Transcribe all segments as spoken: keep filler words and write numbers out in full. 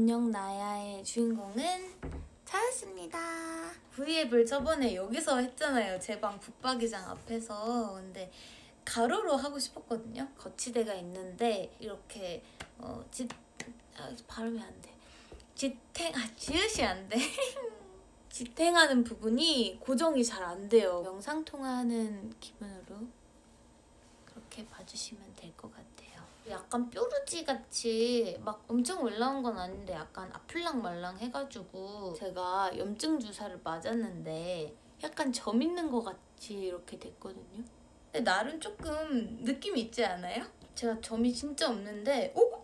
안녕 나야의 주인공은 찾았습니다. 브이앱을 저번에 여기서 했잖아요. 제 방 붙박이장 앞에서. 근데 가로로 하고 싶었거든요. 거치대가 있는데 이렇게 어, 지, 아, 발음이 안 돼. 지탱, 아 지읒이 안 돼. 지탱하는 부분이 고정이 잘 안 돼요. 영상 통화하는 기분으로 그렇게 봐주시면 될 것 같아요. 약간 뾰루지 같이 막 엄청 올라온 건 아닌데 약간 아플랑말랑 해가지고 제가 염증 주사를 맞았는데 약간 점 있는 것 같이 이렇게 됐거든요. 근데 나름 조금 느낌이 있지 않아요? 제가 점이 진짜 없는데 오?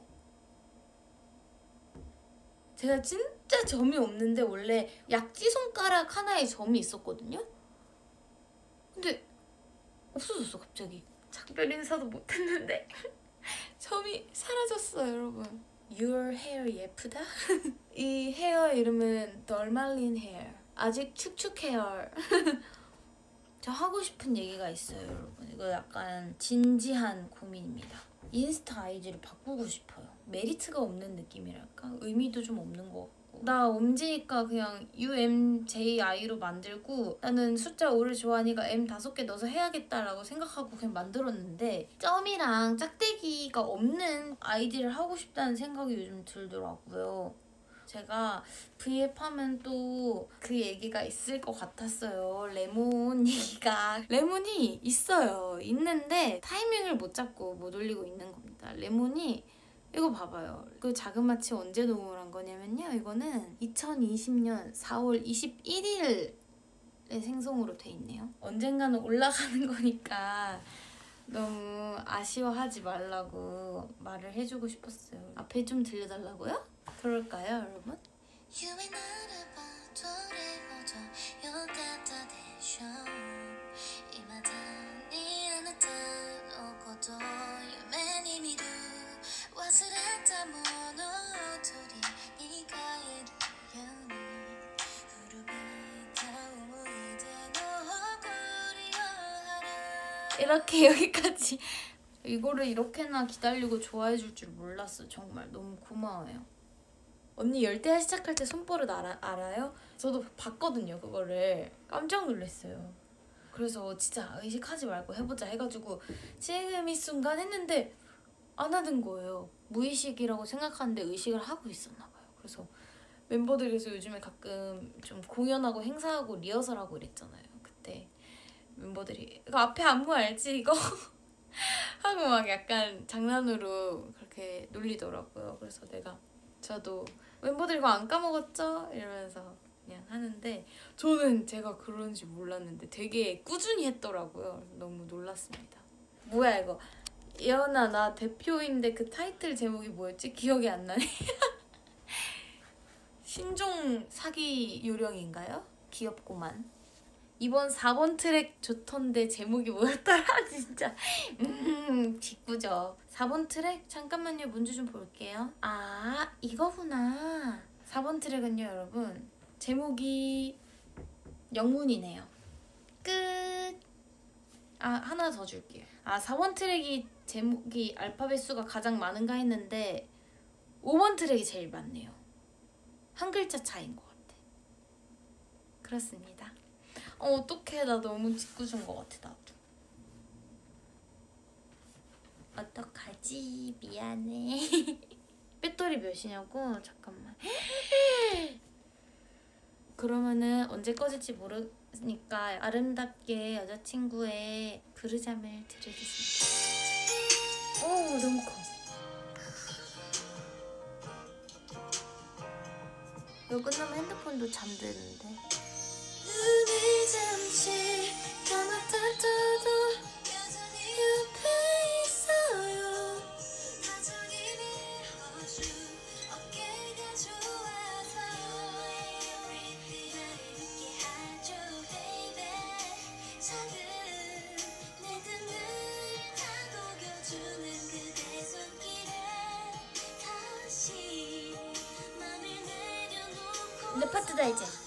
제가 진짜 점이 없는데 원래 약지 손가락 하나에 점이 있었거든요? 근데 없어졌어 갑자기. 작별 인사도 못했는데 점이 사라졌어요 여러분. Your hair 예쁘다? 이 헤어 이름은 덜말린 헤어. 아직 축축 헤어. 저 하고 싶은 얘기가 있어요 여러분. 이거 약간 진지한 고민입니다. 인스타 아이디를 바꾸고 싶어요. 메리트가 없는 느낌이랄까? 의미도 좀 없는 것 같고. 나 엄지니까 그냥 유엠제이아이로 만들고 나는 숫자 오를 좋아하니까 엠 다섯 개 넣어서 해야겠다라고 생각하고 그냥 만들었는데 점이랑 짝대기가 없는 아이디를 하고 싶다는 생각이 요즘 들더라고요. 제가 브이앱 하면 또 그 얘기가 있을 것 같았어요. 레몬 얘기가. 레몬이 있어요. 있는데 타이밍을 못 잡고 못 올리고 있는 겁니다. 레몬이 이거 봐봐요. 그 자그마치 언제 녹음을 한 거냐면요. 이거는 이천이십 년 사월 이십일일에 생성으로 돼 있네요. 언젠가는 올라가는 거니까 너무 아쉬워하지 말라고 말을 해주고 싶었어요. 앞에 좀 들려달라고요? 그럴까요, 여러분? 이렇게 여기까지. 이거를 이렇게나 기다리고 좋아해 줄 줄 몰랐어. 정말 너무 고마워요. 언니 열대야 시작할 때 손버릇 알아, 알아요? 저도 봤거든요 그거를. 깜짝 놀랐어요. 그래서 진짜 의식하지 말고 해보자 해가지고 지금 이 순간 했는데 안 하는 거예요. 무의식이라고 생각하는데 의식을 하고 있었나 봐요. 그래서 멤버들께서 요즘에 가끔 좀 공연하고 행사하고 리허설하고 이랬잖아요. 그때 멤버들이 이거 앞에 안무 알지 이거? 하고 막 약간 장난으로 그렇게 놀리더라고요. 그래서 내가 저도 멤버들 이거 안 까먹었죠? 이러면서 그냥 하는데 저는 제가 그런지 몰랐는데 되게 꾸준히 했더라고요. 너무 놀랐습니다. 뭐야 이거. 예언아 나 대표인데 그 타이틀 제목이 뭐였지? 기억이 안 나네. 신종 사기 요령인가요? 귀엽고만. 이번 사 번 트랙 좋던데 제목이 뭐였더라 진짜. 음 직구죠. 사 번 트랙? 잠깐만요 문제 좀 볼게요. 아 이거구나. 사 번 트랙은요 여러분 제목이 영문이네요. 끝. 아 하나 더 줄게요. 아 사 번 트랙이 제목이 알파벳 수가 가장 많은가 했는데 오 번 트랙이 제일 많네요. 한 글자 차이인 것 같아. 그렇습니다. 어, 어떡해 나 너무 짓궂은 것 같아 나도. 어떡하지 미안해. 배터리 몇이냐고? 잠깐만. 그러면은 언제 꺼질지 모르니까 아름답게 여자친구의 부르잠을 들으겠습니다. 오 너무 커. 이거 끝나면 핸드폰도 잠드는데. 눈이 잠시 감았다도 옆에 있어요. 어깨가 좋아서 늦게 하죠 baby. 작은 내 등을 다독여주는 그대 손길에 다시 맘을 내려놓고. 이제 파트다 이제.